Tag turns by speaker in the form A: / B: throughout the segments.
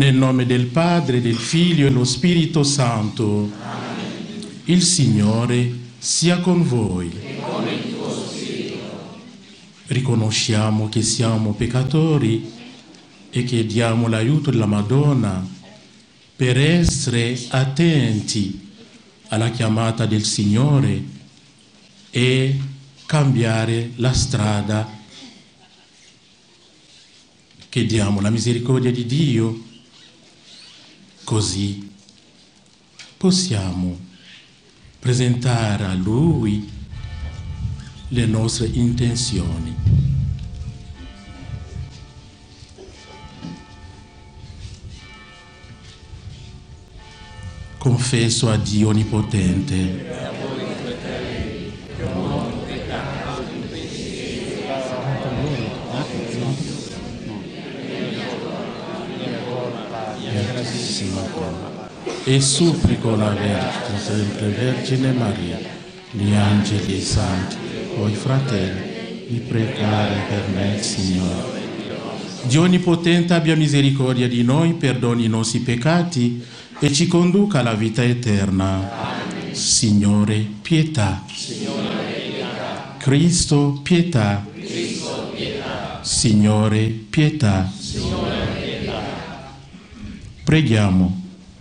A: Nel nome del Padre, del Figlio e dello Spirito Santo. Il Signore sia con voi. Riconosciamo che siamo peccatori e chiediamo l'aiuto della Madonna per essere attenti alla chiamata del Signore e cambiare la strada. Chiediamo la misericordia di Dio, così possiamo presentare a Lui le nostre intenzioni. Confesso a Dio Onnipotente e supplico la sempre Vergine Maria, gli angeli e i santi, voi fratelli, di pregare per me, Signore. Dio Onnipotente abbia misericordia di noi, perdoni i nostri peccati e ci conduca alla vita eterna. Amen. Signore, pietà. Signore, pietà. Cristo, pietà. Cristo, pietà. Signore, pietà. Signore, pietà. Preghiamo.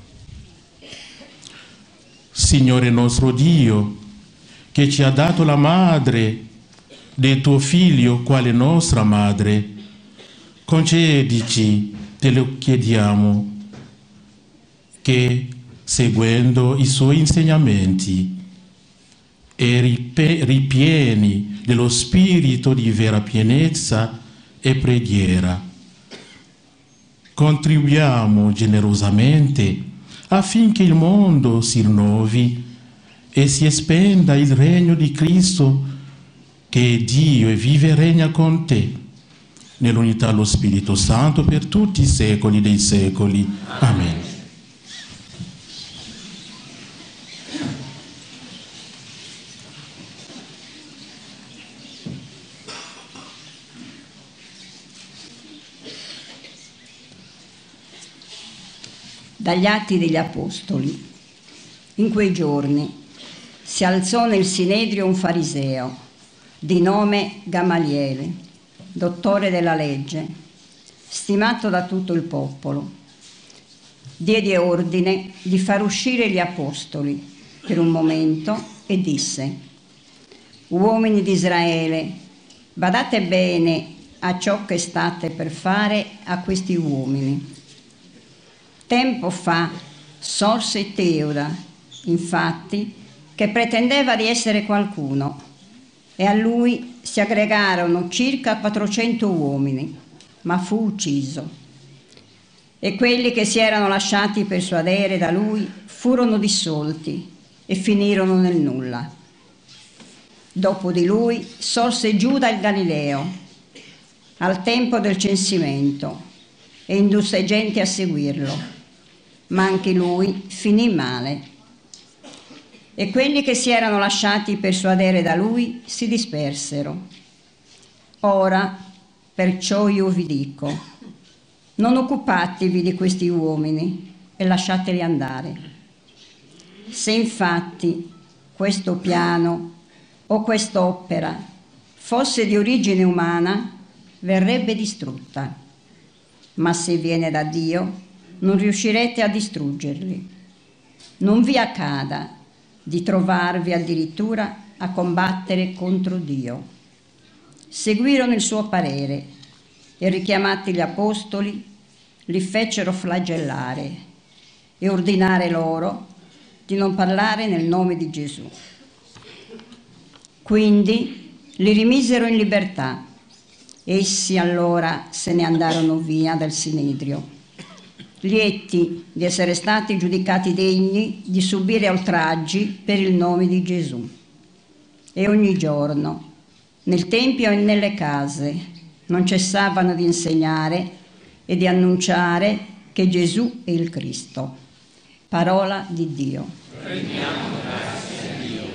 A: Signore nostro Dio, che ci ha dato la madre del tuo Figlio quale nostra madre, concedici, te lo chiediamo, che seguendo i suoi insegnamenti e ripieni dello spirito di vera pienezza e preghiera, contribuiamo generosamente affinché il mondo si rinnovi e si espanda il regno di Cristo, che è Dio e vive e regna con te, nell'unità dello Spirito Santo per tutti i secoli dei secoli. Amen.
B: Dagli Atti degli Apostoli. In quei giorni si alzò nel Sinedrio un fariseo di nome Gamaliele, dottore della legge, stimato da tutto il popolo. Diede ordine di far uscire gli apostoli per un momento e disse: uomini di Israele, badate bene a ciò che state per fare a questi uomini. Tempo fa sorse Teuda, infatti, che pretendeva di essere qualcuno, e a lui si aggregarono circa 400 uomini, ma fu ucciso. E quelli che si erano lasciati persuadere da lui furono dissolti e finirono nel nulla. Dopo di lui sorse Giuda il Galileo, al tempo del censimento, e indusse gente a seguirlo. Ma anche lui finì male. E quelli che si erano lasciati persuadere da lui si dispersero. Ora, perciò io vi dico, non occupatevi di questi uomini e lasciateli andare. Se infatti questo piano o quest'opera fosse di origine umana, verrebbe distrutta. Ma se viene da Dio, non riuscirete a distruggerli. Non vi accada di trovarvi addirittura a combattere contro Dio. Seguirono il suo parere e, richiamati gli apostoli, li fecero flagellare e ordinare loro di non parlare nel nome di Gesù. Quindi li rimisero in libertà. Essi allora se ne andarono via dal Sinedrio, lieti di essere stati giudicati degni di subire oltraggi per il nome di Gesù. E ogni giorno, nel Tempio e nelle case, non cessavano di insegnare e di annunciare che Gesù è il Cristo. Parola di Dio. Rendiamo grazie a Dio.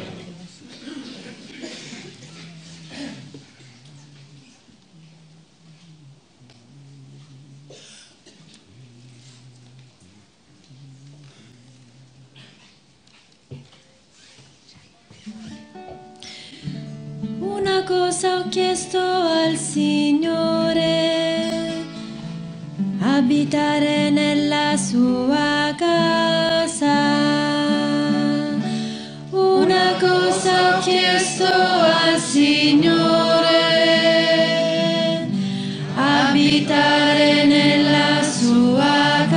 C: cosa ho chiesto al Signore, abitare nella sua casa. Una cosa ho chiesto al Signore, abitare nella sua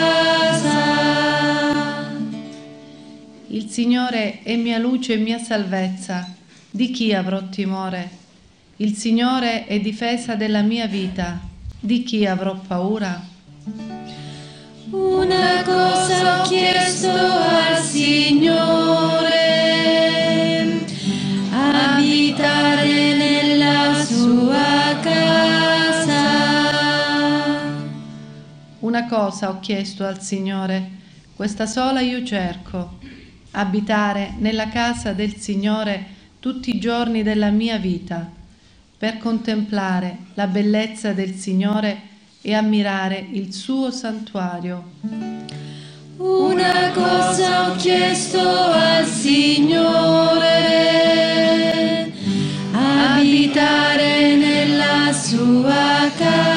C: casa.
D: Il Signore è mia luce e mia salvezza. Di chi avrò timore? Il Signore è difesa della mia vita. Di chi avrò paura?
C: Una cosa ho chiesto al Signore, abitare nella sua casa.
D: Una cosa ho chiesto al Signore, questa sola io cerco, abitare nella casa del Signore tutti i giorni della mia vita, per contemplare la bellezza del Signore e ammirare il suo santuario.
C: Una cosa ho chiesto al Signore, abitare nella sua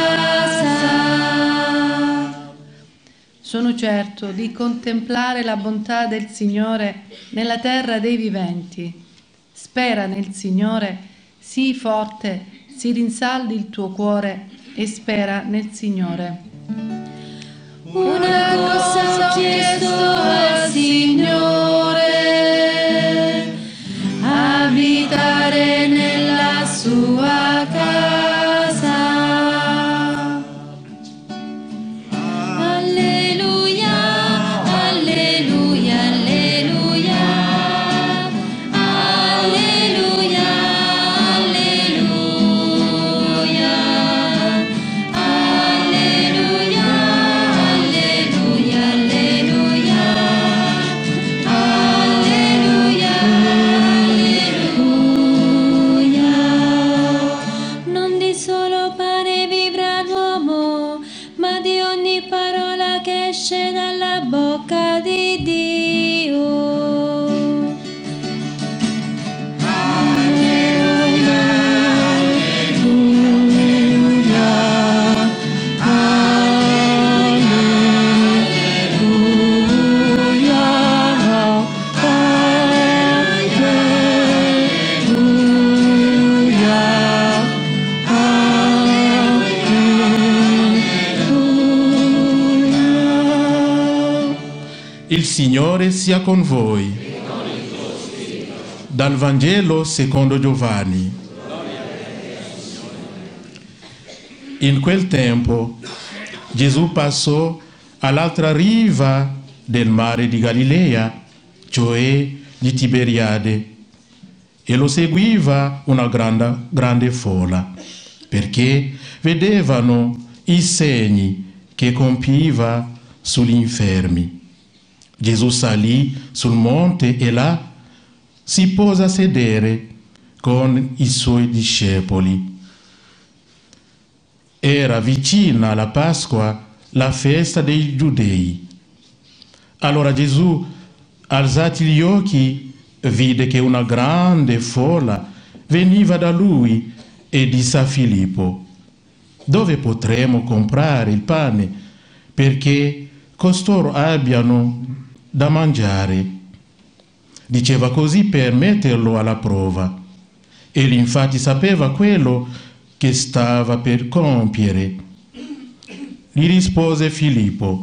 C: casa.
D: Sono certo di contemplare la bontà del Signore nella terra dei viventi. Spera nel Signore, sii forte, si rinsaldi il tuo cuore e spera nel Signore.
C: Una cosa ho chiesto al Signore, abitare nella sua casa. Alleluia, alleluia, alleluia. Alleluia, alleluia. Alleluia, alleluia, alleluia. Alleluia, alleluia. Non di solo pane vivrà l'uomo, ma di ogni parola che esce dalla bocca di Dio. Alleluia, alleluia, alleluia, alleluia.
A: Il Signore sia con voi. Dal Vangelo secondo Giovanni. In quel tempo Gesù passò all'altra riva del mare di Galilea, cioè di Tiberiade, e lo seguiva una grande folla, perché vedevano i segni che compiva sugli infermi. Gesù salì sul monte e là si pose a sedere con i suoi discepoli. Era vicina alla Pasqua, la festa dei Giudei. Allora Gesù, alzati gli occhi, vide che una grande folla veniva da lui e disse a Filippo: dove potremo comprare il pane perché costoro abbiano da mangiare? Diceva così per metterlo alla prova. Egli infatti sapeva quello che stava per compiere. Gli rispose Filippo: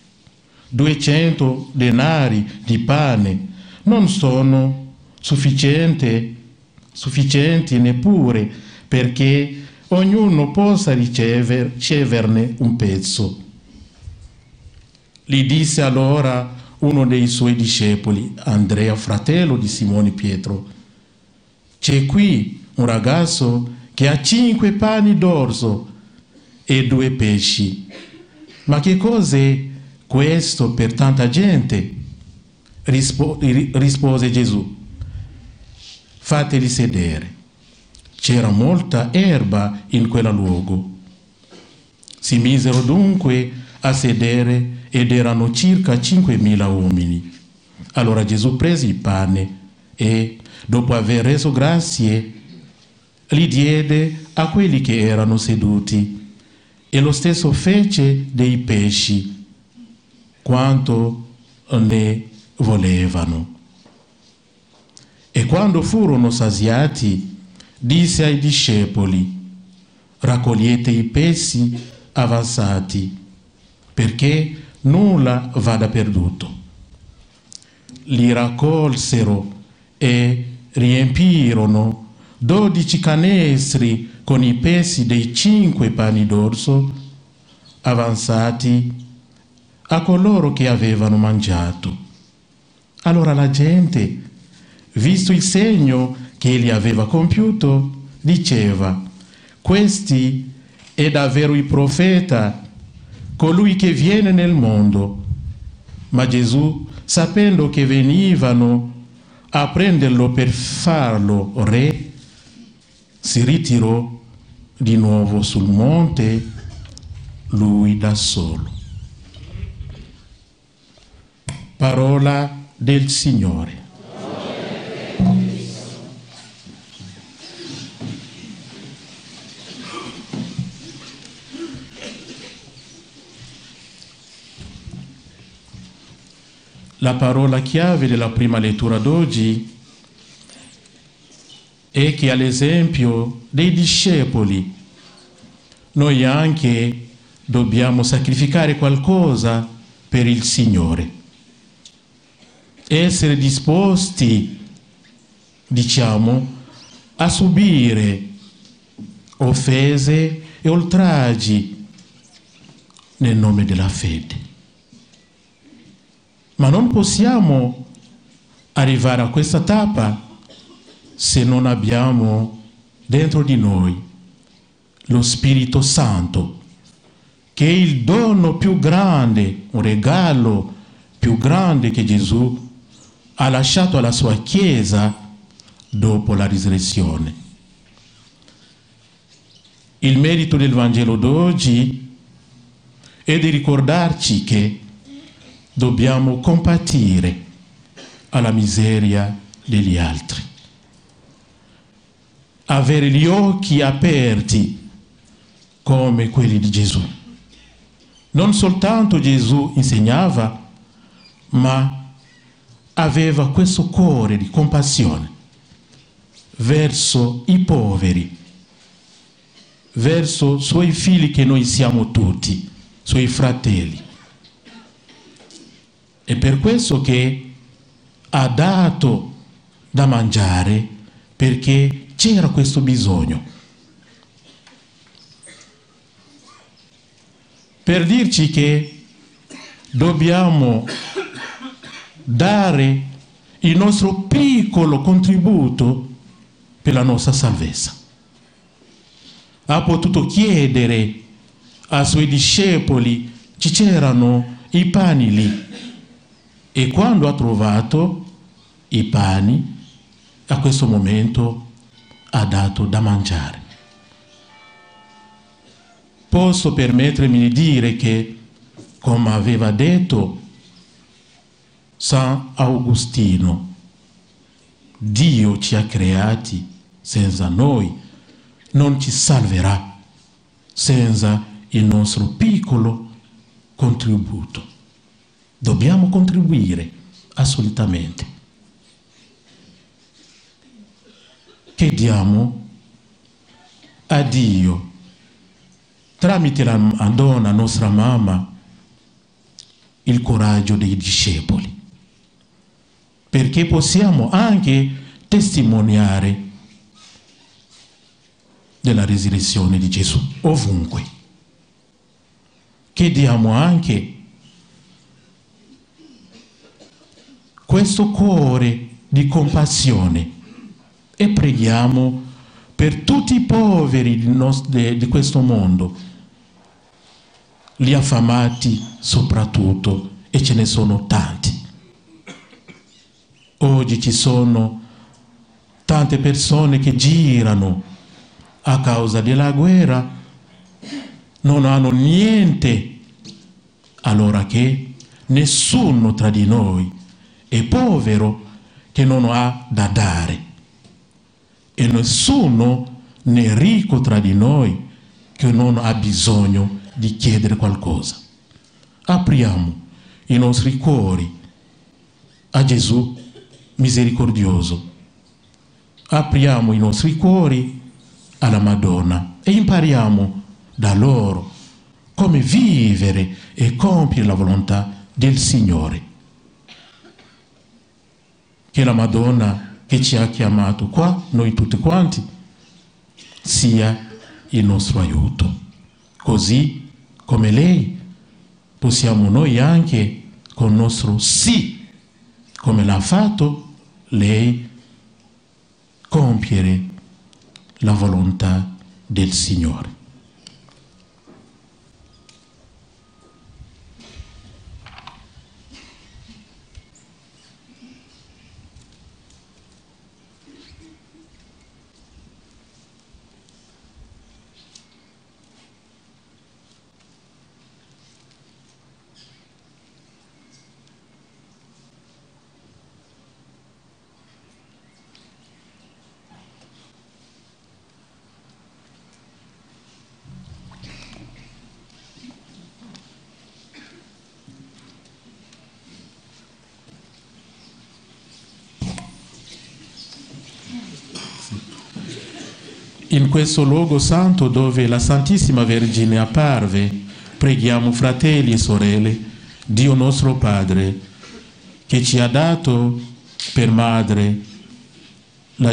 A: 200 denari di pane non sono sufficienti neppure perché ognuno possa riceverne un pezzo. Gli disse allora uno dei suoi discepoli, Andrea, fratello di Simone Pietro: c'è qui un ragazzo che ha 5 pani d'orzo e 2 pesci. Ma che cos'è questo per tanta gente? Rispose Gesù: fateli sedere. C'era molta erba in quel luogo. Si misero dunque a sedere ed erano circa 5.000 uomini. Allora Gesù prese il pane e, dopo aver reso grazie, li diede a quelli che erano seduti, e lo stesso fece dei pesci, quanto ne volevano. E quando furono saziati, disse ai discepoli: raccogliete i pesci avanzati, perché nulla vada perduto. Li raccolsero e riempirono 12 canestri con i pesci dei 5 pani d'orzo avanzati a coloro che avevano mangiato. Allora la gente, visto il segno che egli aveva compiuto, diceva: questi è davvero il profeta, colui che viene nel mondo. Ma Gesù, sapendo che venivano a prenderlo per farlo re, si ritirò di nuovo sul monte, lui da solo. Parola del Signore. La parola chiave della prima lettura d'oggi è che, all'esempio dei discepoli, noi anche dobbiamo sacrificare qualcosa per il Signore. Essere disposti, a subire offese e oltraggi nel nome della fede. Ma non possiamo arrivare a questa tappa se non abbiamo dentro di noi lo Spirito Santo, che è il dono più grande, un regalo più grande che Gesù ha lasciato alla sua Chiesa dopo la risurrezione. Il merito del Vangelo d'oggi è di ricordarci che dobbiamo compatire alla miseria degli altri, avere gli occhi aperti come quelli di Gesù. Non soltanto Gesù insegnava, ma aveva questo cuore di compassione verso i poveri, verso suoi figli che noi siamo tutti, suoi fratelli. È per questo che ha dato da mangiare, perché c'era questo bisogno. Per dirci che dobbiamo dare il nostro piccolo contributo per la nostra salvezza. Ha potuto chiedere ai suoi discepoli, ci c'erano i pani lì, e quando ha trovato i pani, a questo momento ha dato da mangiare. Posso permettermi di dire che, come aveva detto San Agostino, Dio ci ha creati senza noi, non ci salverà senza il nostro piccolo contributo. Dobbiamo contribuire assolutamente. Chiediamo a Dio, tramite la Madonna, nostra mamma, il coraggio dei discepoli, perché possiamo anche testimoniare della risurrezione di Gesù ovunque. Chiediamo anche questo cuore di compassione e preghiamo per tutti i poveri di questo mondo, gli affamati soprattutto, e ce ne sono tanti. Oggi ci sono tante persone che girano a causa della guerra, non hanno niente, allora che nessuno tra di noi è povero che non ha da dare, e nessuno né ricco tra di noi che non ha bisogno di chiedere qualcosa. Apriamo i nostri cuori a Gesù misericordioso. Apriamo i nostri cuori alla Madonna e impariamo da loro come vivere e compiere la volontà del Signore. Che la Madonna che ci ha chiamato qua, noi tutti quanti, sia il nostro aiuto. Così come lei possiamo noi anche con il nostro sì, come l'ha fatto lei, compiere la volontà del Signore. In questo luogo santo dove la Santissima Vergine apparve, preghiamo fratelli e sorelle, Dio nostro Padre, che ci ha dato per madre la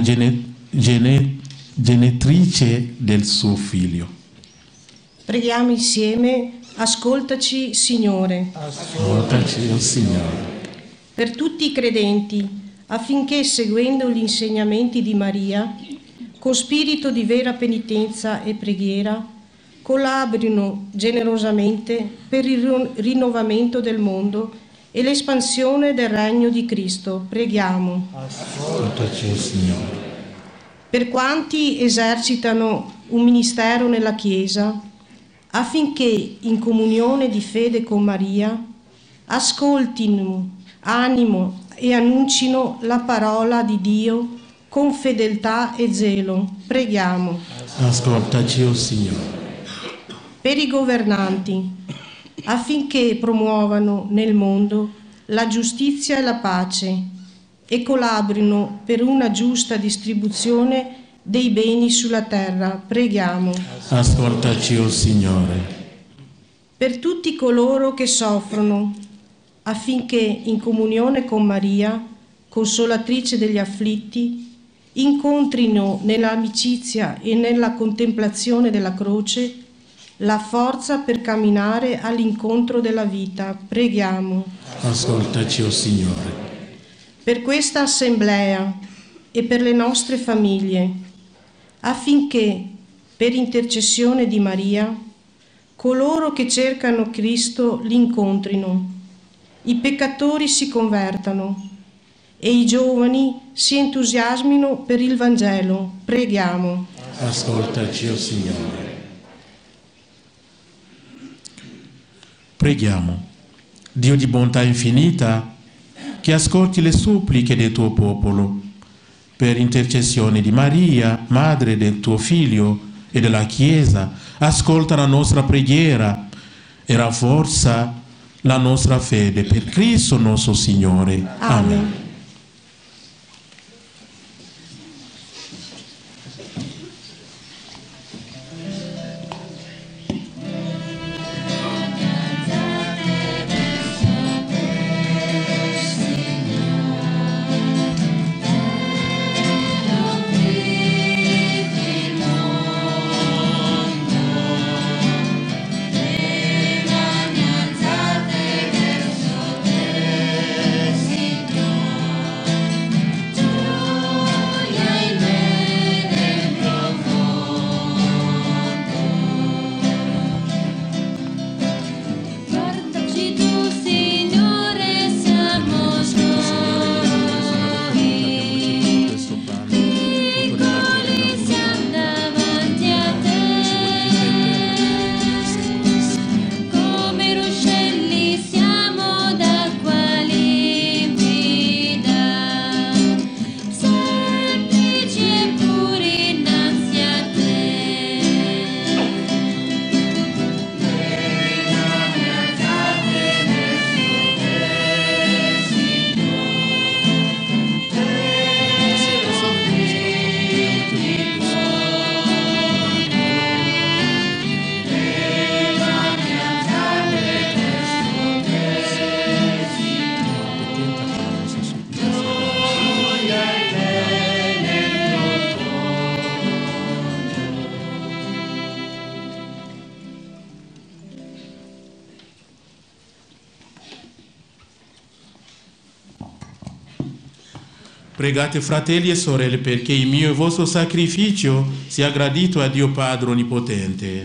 A: genitrice del suo Figlio.
E: Preghiamo insieme, ascoltaci Signore.
A: Ascoltaci, oh Signore.
E: Per tutti i credenti, affinché seguendo gli insegnamenti di Maria, con spirito di vera penitenza e preghiera, collaborino generosamente per il rinnovamento del mondo e l'espansione del regno di Cristo. Preghiamo.
A: Ascoltaci, Signore.
E: Per quanti esercitano un ministero nella Chiesa, affinché in comunione di fede con Maria ascoltino, animo e annuncino la parola di Dio con fedeltà e zelo. Preghiamo.
A: Ascoltaci, oh Signore.
E: Per i governanti, affinché promuovano nel mondo la giustizia e la pace e collaborino per una giusta distribuzione dei beni sulla terra. Preghiamo.
A: Ascoltaci, oh Signore.
E: Per tutti coloro che soffrono, affinché in comunione con Maria, consolatrice degli afflitti, incontrino nell'amicizia e nella contemplazione della croce la forza per camminare all'incontro della vita. Preghiamo.
A: Ascoltaci, oh Signore.
E: Per questa assemblea e per le nostre famiglie, affinché, per intercessione di Maria, coloro che cercano Cristo l'incontrino, i peccatori si convertano e i giovani si entusiasmino per il Vangelo. Preghiamo.
A: Ascoltaci, oh Signore. Preghiamo, Dio di bontà infinita, che ascolti le suppliche del tuo popolo, per intercessione di Maria, madre del tuo Figlio e della Chiesa, ascolta la nostra preghiera e rafforza la nostra fede per Cristo nostro Signore. Amen.
C: Signore.
A: Pregate, fratelli e sorelle, perché il mio e vostro sacrificio sia gradito a Dio Padre Onnipotente.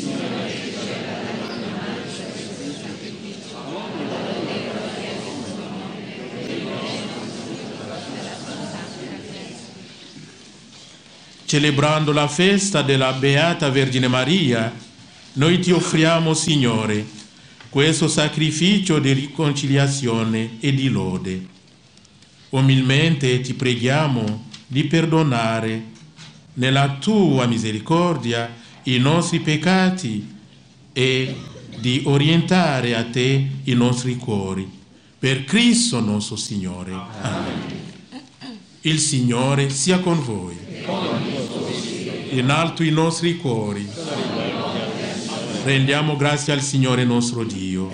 A: Celebrando la festa della Beata Vergine Maria, noi ti offriamo, Signore, questo sacrificio di riconciliazione e di lode. Umilmente ti preghiamo di perdonare nella tua misericordia i nostri peccati e di orientare a te i nostri cuori. Per Cristo nostro Signore. Amen. Il Signore sia con voi. In alto i nostri cuori. Rendiamo grazie al Signore nostro Dio.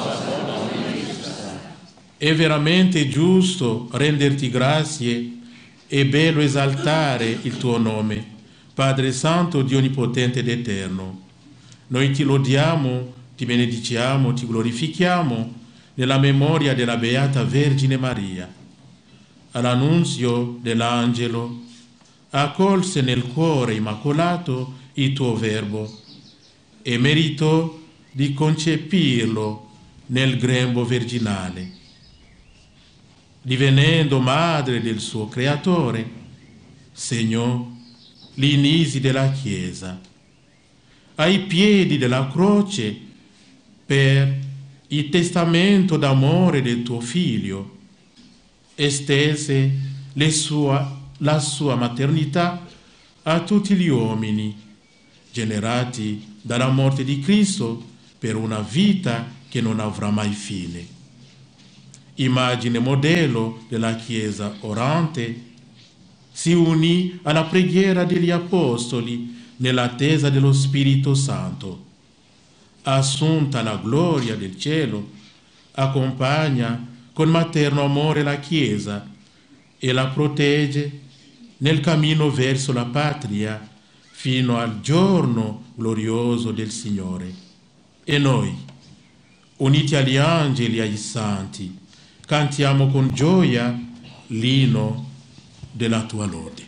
A: È veramente giusto renderti grazie e bello esaltare il tuo nome, Padre Santo, Dio Onnipotente ed Eterno. Noi ti lodiamo, ti benediciamo, ti glorifichiamo nella memoria della Beata Vergine Maria. All'annunzio dell'angelo, accolse nel cuore immacolato il tuo Verbo e meritò di concepirlo nel grembo virginale. Divenendo madre del suo creatore, segnò gli inizi della Chiesa. Ai piedi della croce, per il testamento d'amore del tuo Figlio, estese la sua maternità a tutti gli uomini, generati dalla morte di Cristo per una vita che non avrà mai fine. Immagine modello della Chiesa orante, si unì alla preghiera degli Apostoli nell'attesa dello Spirito Santo. Assunta la gloria del cielo, accompagna con materno amore la Chiesa e la protegge nel cammino verso la patria fino al giorno glorioso del Signore. E noi, uniti agli angeli e ai santi, cantiamo con gioia l'inno della tua lode.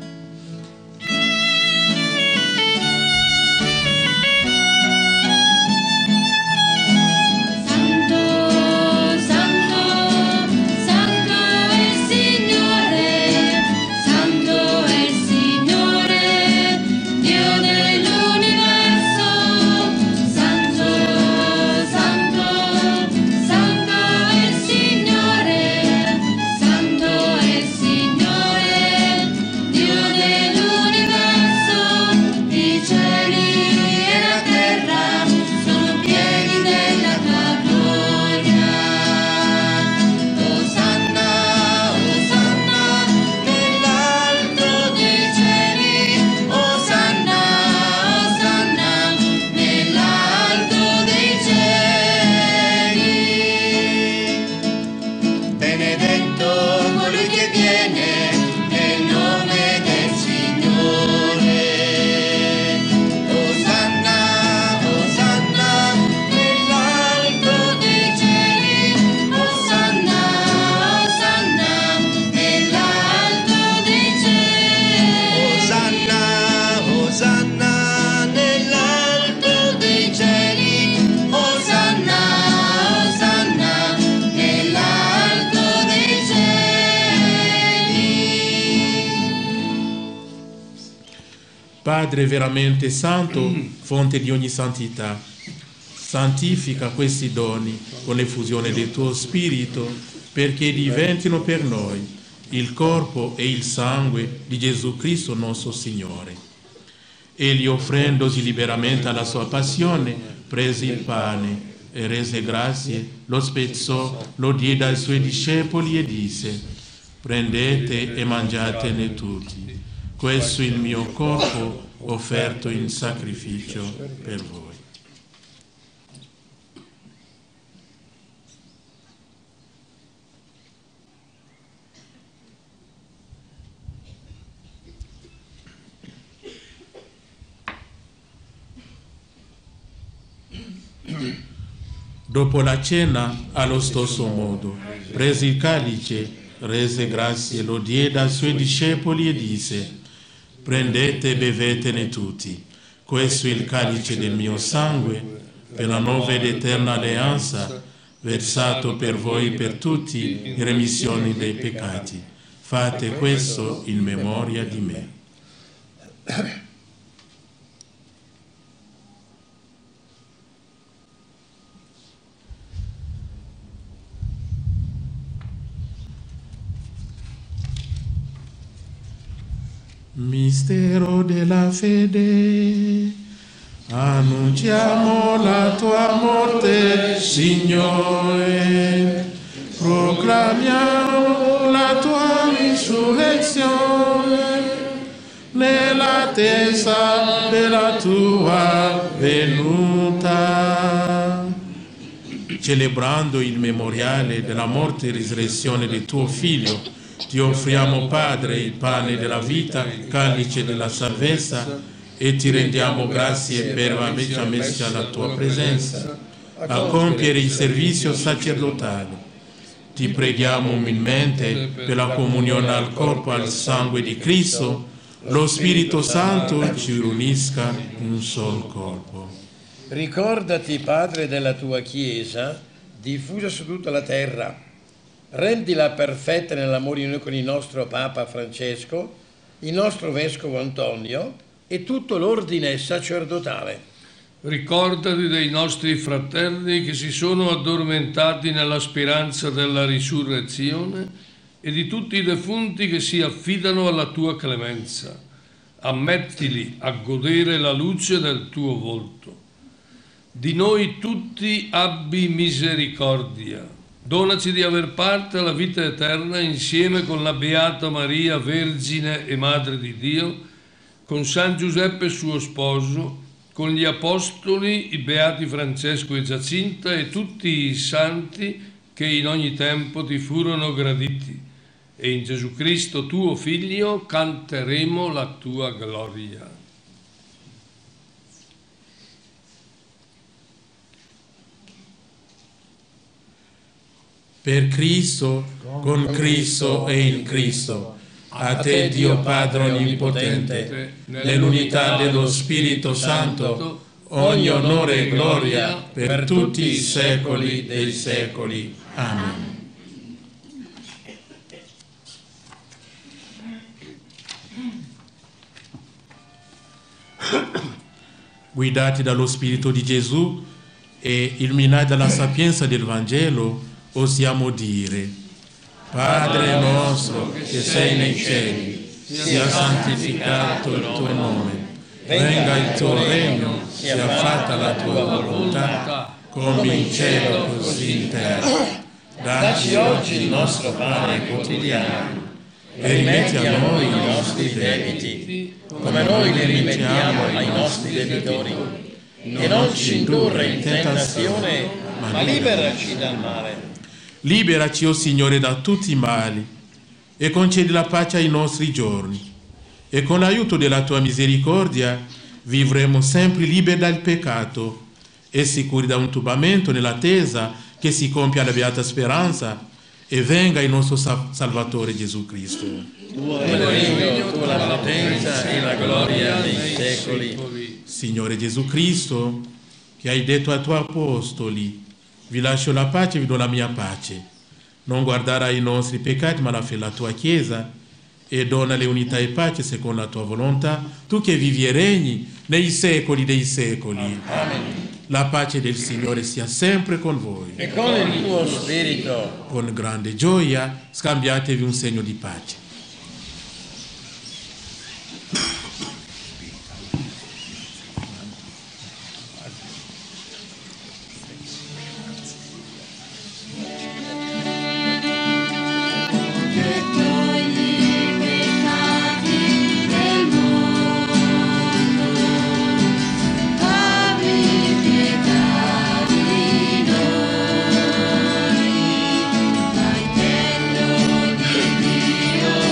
A: Padre veramente santo, fonte di ogni santità, santifica questi doni con l'effusione del tuo Spirito, perché diventino per noi il corpo e il sangue di Gesù Cristo nostro Signore. Egli, offrendosi liberamente alla sua passione, prese il pane e rese grazie, lo spezzò, lo diede ai suoi discepoli e disse: prendete e mangiatene tutti. Questo è il mio corpo offerto in sacrificio per voi. Dopo la cena, allo stesso modo, prese il calice rese grazie, lo diede ai suoi discepoli e disse: prendete e bevetene tutti, questo è il calice del mio sangue, per la nuova ed eterna alleanza, versato per voi e per tutti in remissione dei peccati. Fate questo in memoria di me. Mistero della fede, annunciamo la tua morte, Signore, proclamiamo la tua risurrezione nell'attesa della tua venuta. Celebrando il memoriale della morte e risurrezione del tuo Figlio, ti offriamo, Padre, il pane della vita, calice della salvezza, e ti rendiamo grazie per averci messi alla tua presenza a compiere il servizio sacerdotale. Ti preghiamo umilmente per la comunione al corpo e al sangue di Cristo, lo Spirito Santo ci unisca in un solo corpo.
F: Ricordati, Padre, della tua Chiesa, diffusa su tutta la terra. Rendila perfetta nell'amore unico con il nostro Papa Francesco, il nostro Vescovo Antonio e tutto l'ordine sacerdotale.
G: Ricordati dei nostri fratelli che si sono addormentati nella speranza della risurrezione e di tutti i defunti che si affidano alla tua clemenza. Ammettili a godere la luce del tuo volto. Di noi tutti abbi misericordia. Donaci di aver parte alla vita eterna insieme con la Beata Maria, Vergine e Madre di Dio, con San Giuseppe suo sposo, con gli Apostoli, i Beati Francesco e Giacinta e tutti i santi che in ogni tempo ti furono graditi. E in Gesù Cristo, tuo Figlio, canteremo la tua gloria.
A: Per Cristo, con Cristo e in Cristo, a te Dio Padre Onnipotente, nell'unità dello Spirito Santo, ogni onore e gloria per tutti i secoli dei secoli. Amen. Guidati dallo Spirito di Gesù e illuminati dalla sapienza del Vangelo, osiamo dire: Padre nostro che sei nei cieli, sia santificato il tuo nome, venga il tuo regno, sia fatta la tua volontà, come in cielo così in terra. Dacci oggi il nostro pane quotidiano e rimetti a noi i nostri debiti, come noi li rimettiamo ai nostri debitori, e non ci indurre in tentazione, ma liberaci dal male. Liberaci, o Signore, da tutti i mali e concedi la pace ai nostri giorni, e con l'aiuto della tua misericordia vivremo sempre liberi dal peccato e sicuri da un turbamento nell'attesa che si compia la beata speranza e venga il nostro Salvatore Gesù Cristo.
F: Tuo è il regno, tua la potenza e la gloria dei secoli.
A: Signore Gesù Cristo, che hai detto ai tuoi apostoli: vi lascio la pace, vi do la mia pace. Non guardare ai nostri peccati, ma la fede della tua Chiesa, e dona le unità e pace secondo la tua volontà, tu che vivi e regni nei secoli dei secoli.
F: Amen.
A: La pace del Signore sia sempre con voi.
F: E con il tuo spirito.
A: Con grande gioia scambiatevi un segno di pace.
C: Dio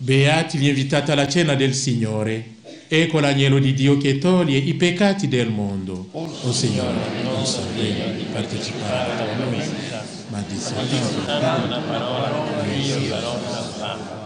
A: Beati gli invitati alla cena del Signore. Ecco l'agnello di Dio che toglie i peccati del mondo. O Signore, non sono degno di partecipare alla tua messa, ma di soltanto una parola e io sarò salvato.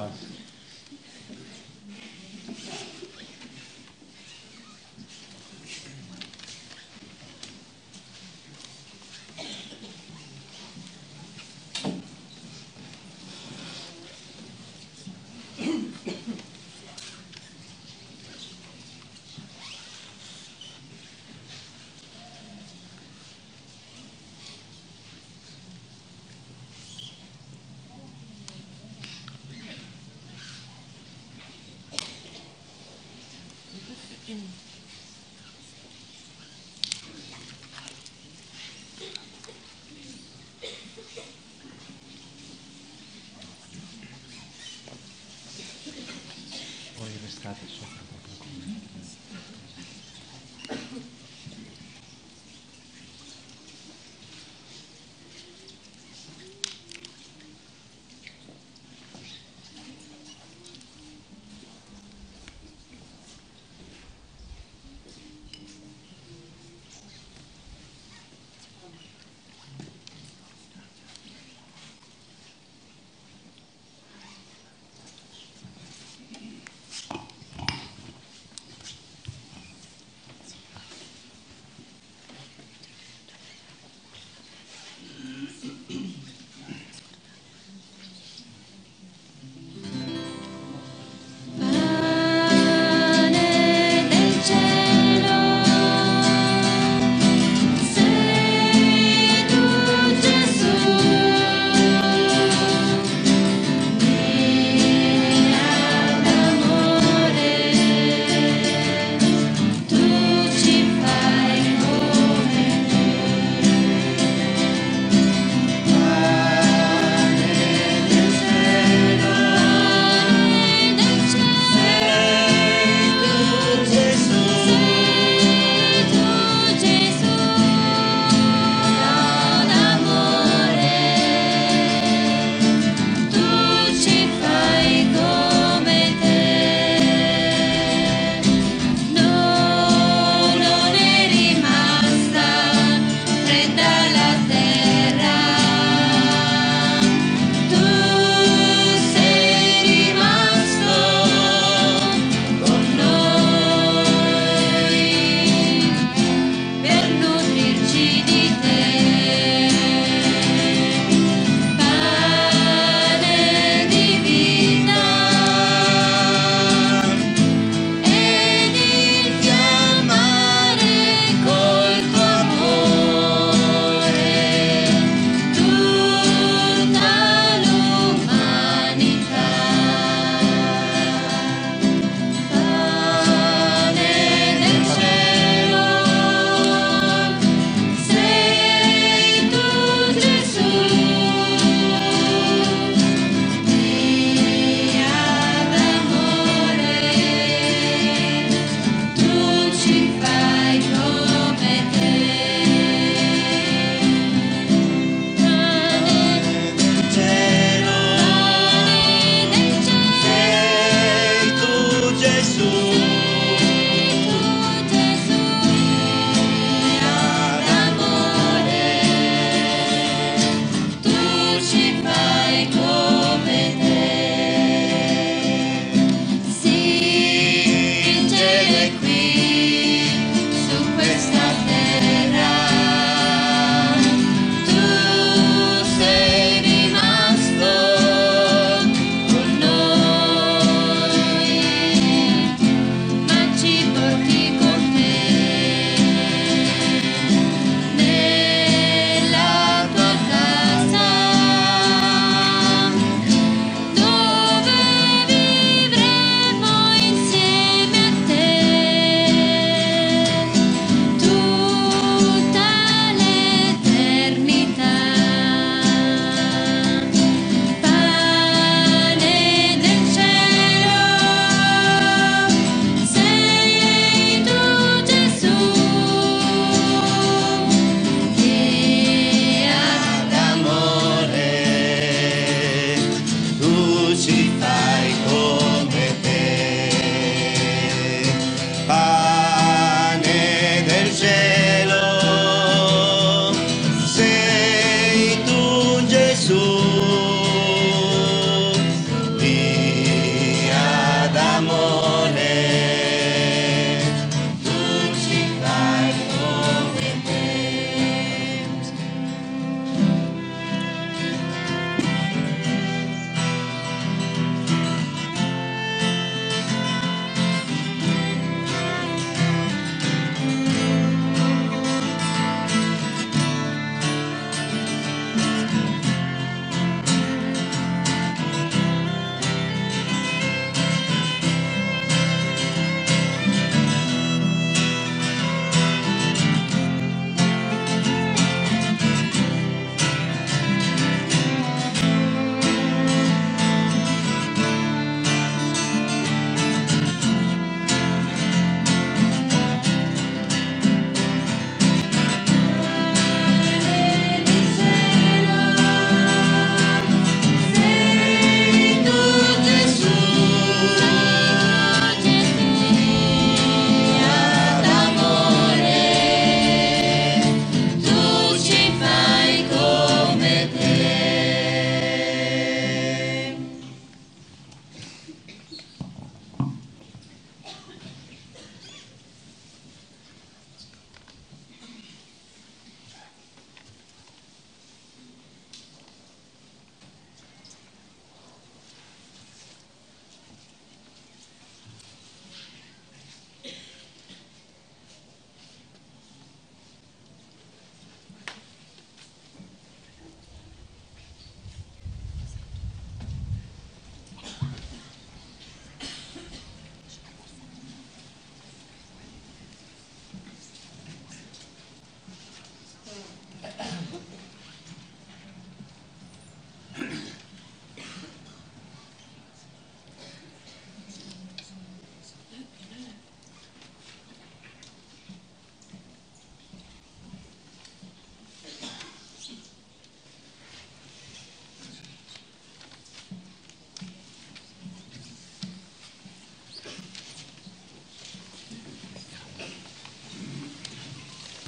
H: Poi restate sopra proprio come.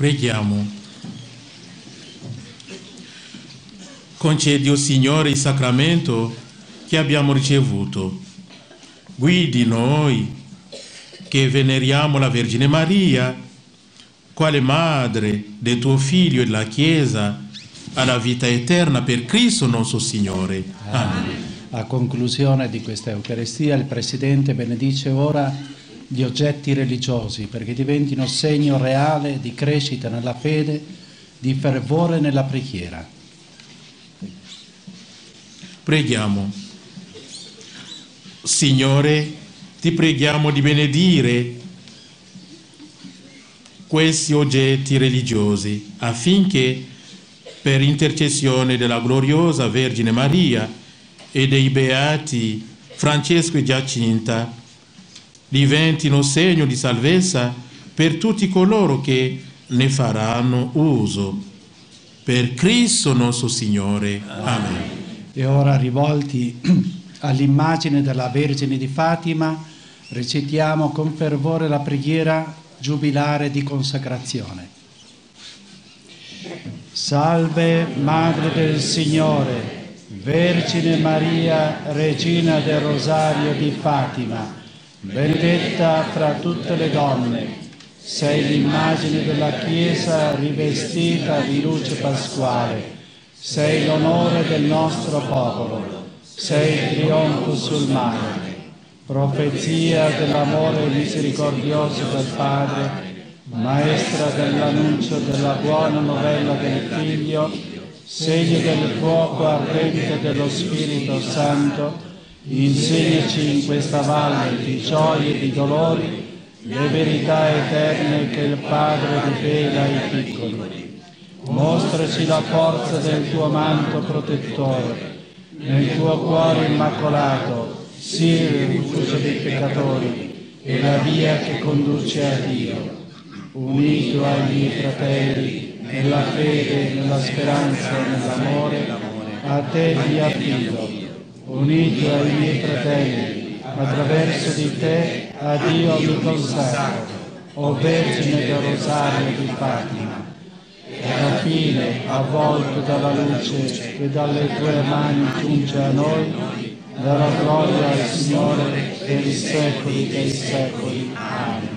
A: Preghiamo. Concedi, o Signore, il sacramento che abbiamo ricevuto. Guidi noi che veneriamo la Vergine Maria, quale madre del tuo Figlio e della Chiesa, alla vita eterna per Cristo nostro Signore. Amen.
H: A conclusione di questa Eucaristia, il Presidente benedice ora gli oggetti religiosi perché diventino segno reale di crescita nella fede, di fervore nella preghiera.
A: Preghiamo. Signore, ti preghiamo di benedire questi oggetti religiosi affinché, per intercessione della gloriosa Vergine Maria e dei beati Francesco e Giacinta, diventino segno di salvezza per tutti coloro che ne faranno uso. Per Cristo nostro Signore. Amen.
H: E ora, rivolti all'immagine della Vergine di Fatima, recitiamo con fervore la preghiera giubilare di consacrazione. Salve, Madre del Signore, Vergine Maria, Regina del Rosario di Fatima, benedetta fra tutte le donne, sei l'immagine della Chiesa rivestita di luce pasquale, sei l'onore del nostro popolo, sei il trionfo sul mare, profezia dell'amore misericordioso del Padre, maestra dell'annuncio della buona novella del Figlio, segno del fuoco ardente dello Spirito Santo, insegnaci in questa valle di gioie e di dolori le verità eterne che il Padre rivela ai piccoli. Mostraci la forza del tuo manto protettore, nel tuo cuore immacolato, sì il rifugio dei peccatori e la via che conduce a Dio. Unito ai miei fratelli, nella fede, nella speranza e nell'amore, a te mi affido. Unito ai miei fratelli, attraverso di te a Dio mi consacro, o Vergine del Rosario di Fatima. E alla fine, avvolto dalla luce che dalle tue mani giunge a noi, darò gloria al Signore per i secoli dei secoli. Amen.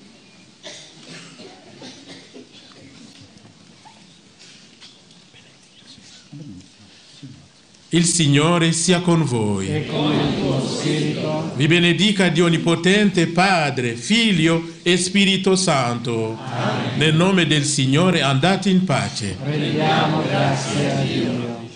A: Il Signore sia con voi.
H: E con il tuo spirito.
A: Vi benedica Dio Onnipotente, Padre, Figlio e Spirito Santo.
H: Amen.
A: Nel nome del Signore andate in pace.
H: Rendiamo grazie a Dio.